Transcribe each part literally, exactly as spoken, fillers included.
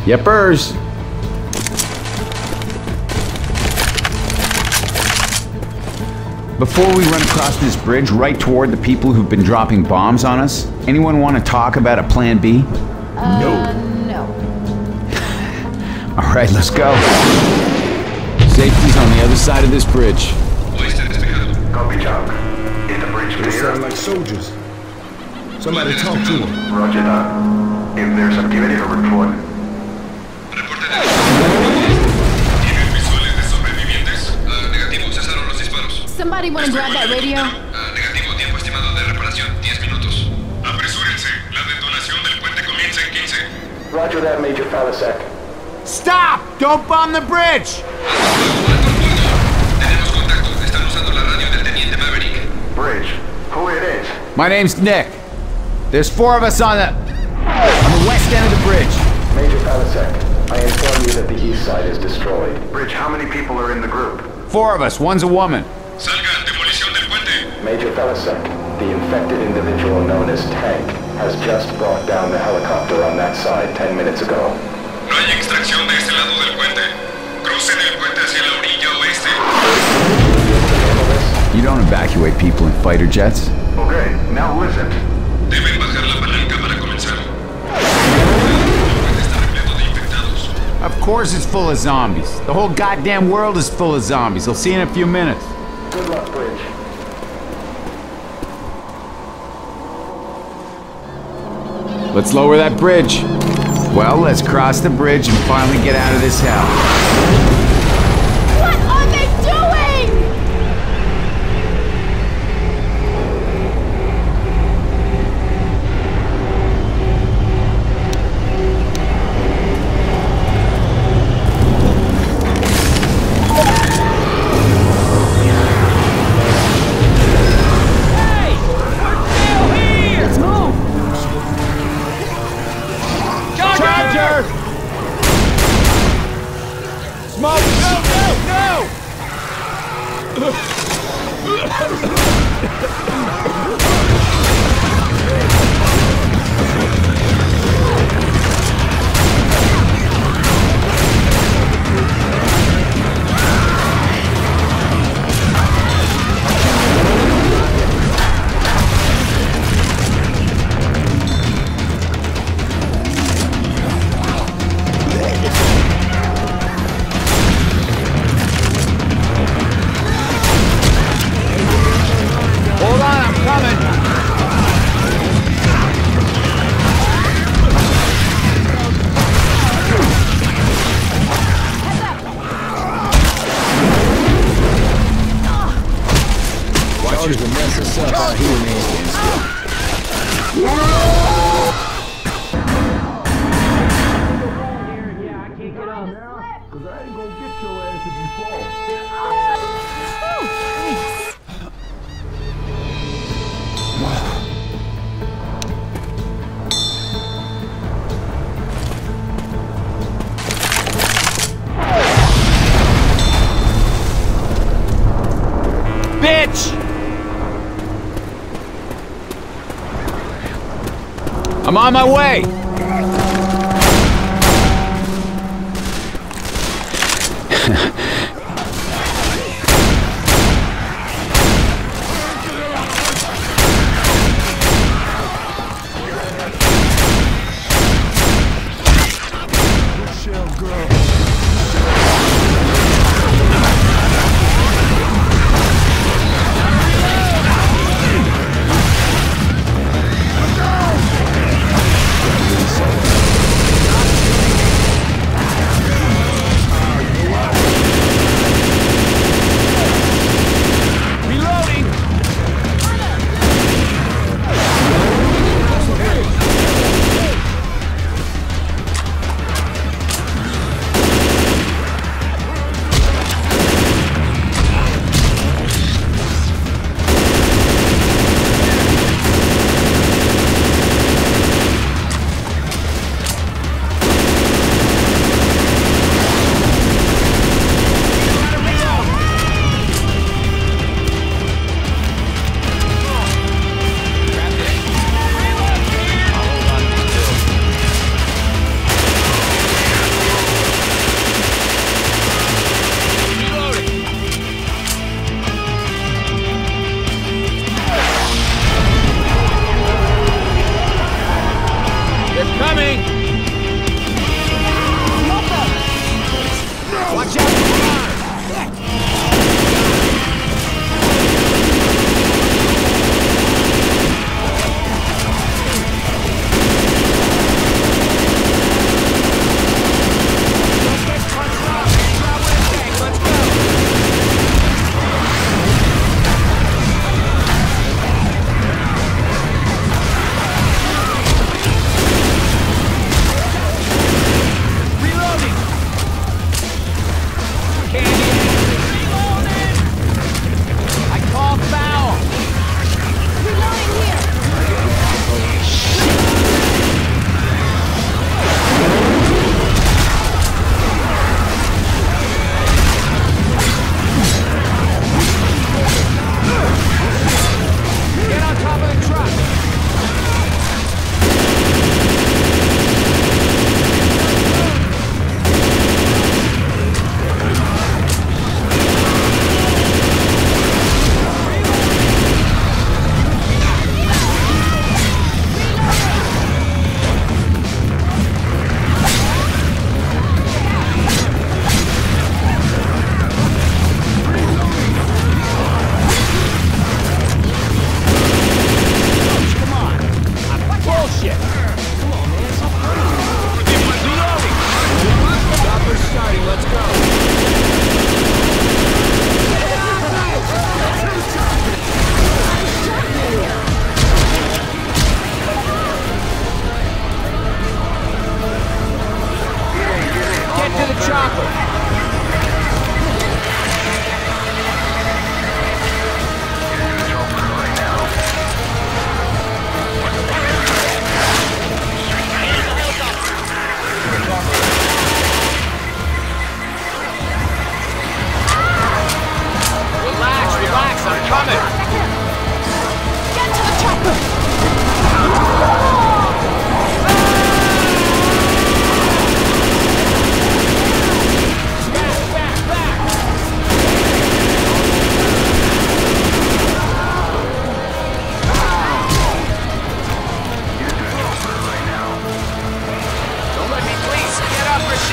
Yepers. Before we run across this bridge right toward the people who've been dropping bombs on us, anyone want to talk about a plan B? Uh, no. No. All right, let's go. Safety's on the other side of this bridge. Copy, Jock. Is the bridge clear? They sound like soldiers. Somebody talk to them. Roger that. If there's activity, a report. Somebody want to grab that radio? Negativo, tiempo estimado de reparación, diez minutos. Apresúrense, la detonación del puente comienza en quince. Roger that, Major Faliszek. Stop! Don't bomb the bridge! Tenemos contacto, están usando la radio del teniente Maverick. Bridge, who it is? My name's Nick. There's four of us on the... on the west end of the bridge. Major Faliszek, I inform you that the east side is destroyed. Bridge, how many people are in the group? Four of us, one's a woman. Salgan, demolición del puente. Major Faliszek, the infected individual known as Tank has just brought down the helicopter on that side ten minutes ago. No hay extracción de este lado del puente. Crucen el puente hacia la orilla oeste. You don't evacuate people in fighter jets. Okay, now listen. Deben bajar la palanca para comenzar. El puente está repleto de infectados. Of course it's full of zombies. The whole goddamn world is full of zombies. They'll see you in a few minutes. Good luck, Bridge. Let's lower that bridge. Well, let's cross the bridge and finally get out of this hell. What are they doing? Smoke! No, no, Hold on, I'm coming. Watch you can mess us up out here, man. Cause I ain't gonna get your ass if you fall. Bitch! I'm on my way!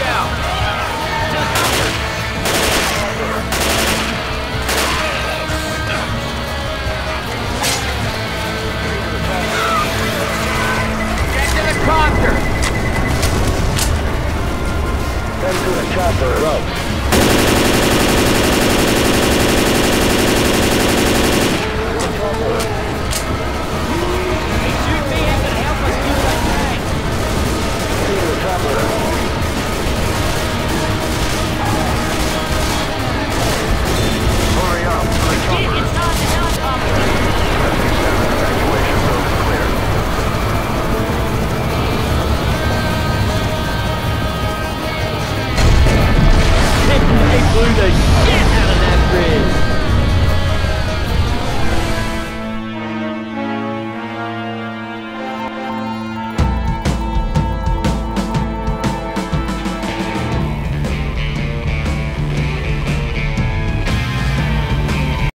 out! Get to the copter! Send to the chopper. Go.